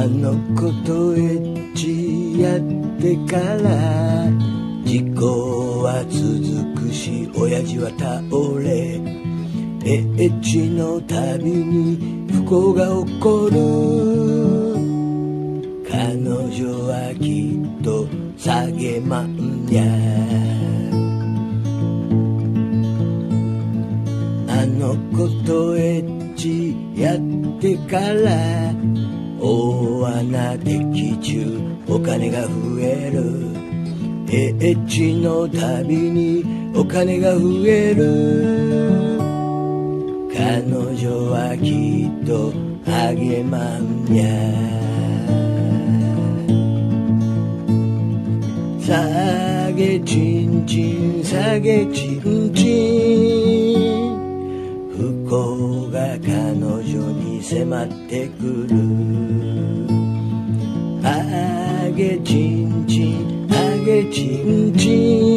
あの子とエッチやってから事故は続くし親父は倒れエッチのたびに不幸が起こる彼女はきっと励まんやあの子とエッチやってから大穴的中お金が増えるエッチのたびにお金が増える彼女はきっと励まんや下げちんちん下げちんちん不幸が彼女に迫ってくるあげちんちんあげちんちん